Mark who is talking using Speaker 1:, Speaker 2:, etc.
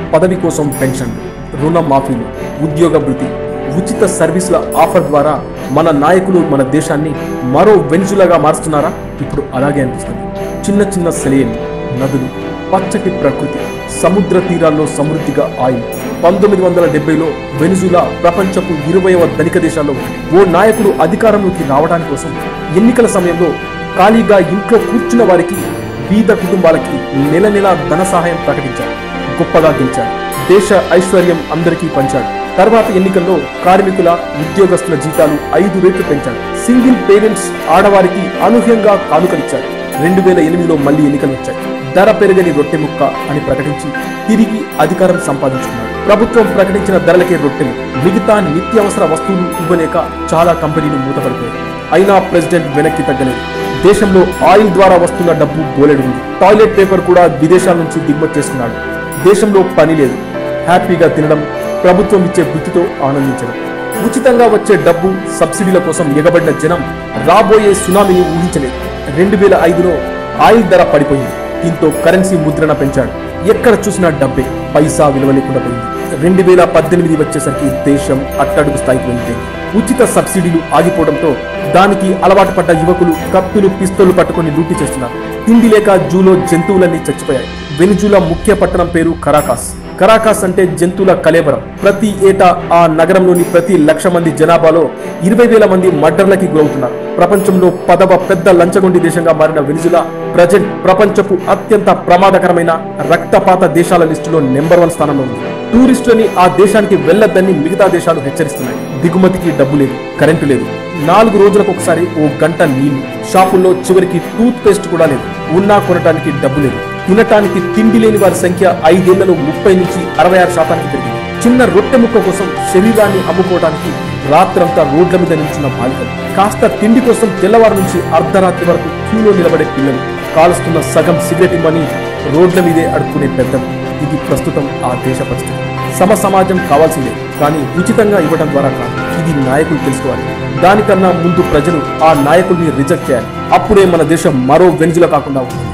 Speaker 1: పదవి కోసం పెన్షన్లు, రుణ మాఫీలు, ఉద్యోగ భృతి, ఉచిత సర్వీసుల ఆఫర్ ద్వారా మన నాయకులు మన దేశాన్ని మరో వెనిజులాగా మారుస్తున్నారా? ఇప్పుడు అలాగే అనిపిస్తుంది. చిన్న చిన్న సెలయేళ్ళు, నదులు, పచ్చటి ప్రకృతి, సముద్ర తీరాల్లో సమృద్ధిగా ఆయిల్. 1970లో వెనిజులా ప్రపంచపు 20వ ధనిక దేశాల్లో ఓ నాయకుడు అధికారంలోకి రావడానికి కోసం ఎన్నికల సమయంలో ఖాళీగా ఇంట్లో కూర్చున్న వారికి, బీద కుటుంబాలకి నెల నెలా ధన సహాయం ప్రకటించారు. గొప్పగా గెలిచారు. దేశ ఐశ్వర్యం అందరికీ పంచాడు. తర్వాత ఎన్నికల్లో కార్మికుల, ఉద్యోగస్తుల జీతాలు 5 రెట్లు పెంచాడు. సింగిల్ పేరెంట్స్ ఆడవారికి అనూహ్యంగా కానుకలిచ్చారు. 2008లో మళ్లీ ఎన్నికలు వచ్చాయి. ధర పెరగని రొట్టె ముక్క అని ప్రకటించి తిరిగి అధికారం సంపాదించుకున్నారు. ప్రభుత్వం ప్రకటించిన ధరలకే రొట్టెలు, మిగతా నిత్యావసర వస్తువులు ఇవ్వలేక చాలా కంపెనీలు మూతపడిపోయాయి. అయినా ప్రెసిడెంట్ వెనక్కి తగ్గలేదు. దేశంలో ఆయిల్ ద్వారా వస్తున్న డబ్బు బోలెడు ఉంది. టాయిలెట్ పేపర్ కూడా విదేశాల నుంచి దిగుమతి చేసుకున్నాడు. దేశంలో పని లేదు. హ్యాపీగా తినడం, ప్రభుత్వం ఇచ్చే వృత్తితో ఆనందించడం. ఉచితంగా వచ్చే డబ్బు, సబ్సిడీల కోసం ఎగబడిన జనం రాబోయే సునామీని ఊహించలేదు. 2005లో ఆయిల్ ధర పడిపోయింది. దీంతో కరెన్సీ ముద్రణ పెంచాడు. ఎక్కడ చూసినా డబ్బే, పైసా విలువ లేకుండా పోయింది. 2018 వచ్చేసరికి దేశం అట్టడుగు స్థాయికి వెళ్ళిపోయింది. ఉచిత సబ్సిడీలు ఆగిపోవడంతో దానికి అలవాటు పడ్డ యువకులు కత్తులు, పిస్తోలు పట్టుకుని లూటీ చేస్తున్నారు. తిండి లేక జూలో జంతువులన్నీ చచ్చిపోయాయి. వెనిజులా ముఖ్య పట్టణం పేరు కరాకాస్. కరాకాస్ అంటే జంతువుల కలేబరం. ప్రతి ఏటా ఆ నగరంలోని ప్రతి 1,00,000 మంది జనాభాలో 20,000 మంది మర్డర్లకి గురవుతున్నారు. ప్రపంచంలో 10వ పెద్ద లంచగొండి దేశంగా మారిన వెనిజులా ప్రజెంట్ ప్రపంచపు అత్యంత ప్రమాదకరమైన రక్తపాత దేశాల లిస్టులో నెంబర్ 1 స్థానంలో ఉంది. టూరిస్టులని ఆ దేశానికి వెళ్లొద్దని మిగతా దేశాలు హెచ్చరిస్తున్నాయి. దిగుమతికి డబ్బు లేదు, కరెంటు లేదు. 4 రోజులకు ఒకసారి ఓ గంట నీళ్లు. షాపుల్లో చివరికి టూత్ పేస్ట్ కూడా లేదు. ఉన్నా కొనటానికి డబ్బు లేదు. తినటానికి తిండి లేని వారి సంఖ్య 5 ఏళ్లలో 30 నుంచి 66% పెరిగింది. చిన్న రొట్టె ముక్క కోసం శరీరాన్ని అమ్ముకోవడానికి రాత్రంతా రోడ్ల మీద నిల్చున్న బాలికలు, కాస్త తిండి కోసం తెల్లవారు నుంచి అర్ధరాత్రి వరకు క్యూలో నిలబడే పిల్లలు, కాలుస్తున్న సగం సిగరెట్ ఇమ్మని రోడ్ల మీదే అడుక్కునే పెద్దలు. ఇది ప్రస్తుతం ఆ దేశ పరిస్థితి. సమాజం కావాల్సిందే, కానీ ఉచితంగా ఇవ్వడం ద్వారా కాదు. ఇది నాయకులు తెలుసుకోవాలి. దానికన్నా ముందు ప్రజలు ఆ నాయకుల్ని రిజెక్ట్ చేయాలి. అప్పుడే మన దేశం మరో వెనిజులా కాకుండా ఉంటుంది.